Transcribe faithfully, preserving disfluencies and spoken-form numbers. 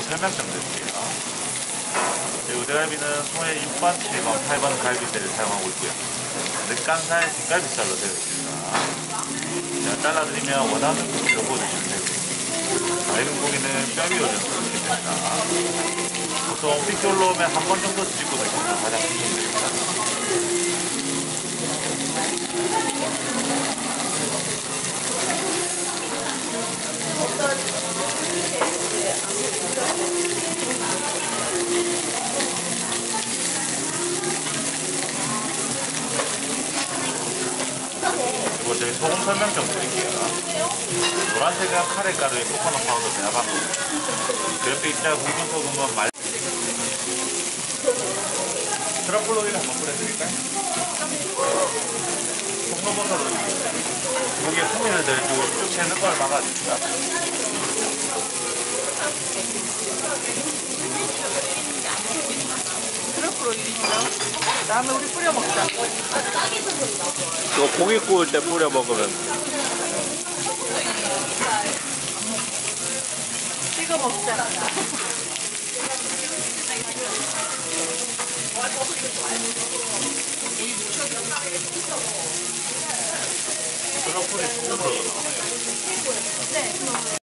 설명점 드릴게요. 우대갈비는 소의 육 번, 칠 번, 팔 번 갈비뼈를 사용하고 있고요. 늑간살 뒷갈비살로 되어 있습니다. 제가 잘라드리면 원하는 고기로 구워주시면 되고요. 맑은 고기는 뼈 위로 좀 넣으시면 됩니다. 보통 삐끼 올라오면 한 번 정도 뒤집고 넣으시면 가장 추천드립니다. 그리고 저희 소금 설명점 드릴게요. 노란색은 카레가루에 코코넛 파우더 대합한 거고요. 그 옆에 있자 굵은 소금은 말 트러플 오일 한번 뿌려드릴까요? 통로버섯을 고기에 풍미를 내주고 쭉 새는 걸 막아줍니다. 트러플 오일이죠. 다음에 우리 뿌려 먹자. 이거 고기 구울 때 뿌려 먹으면 찍어 먹자. 트러플이 소금으로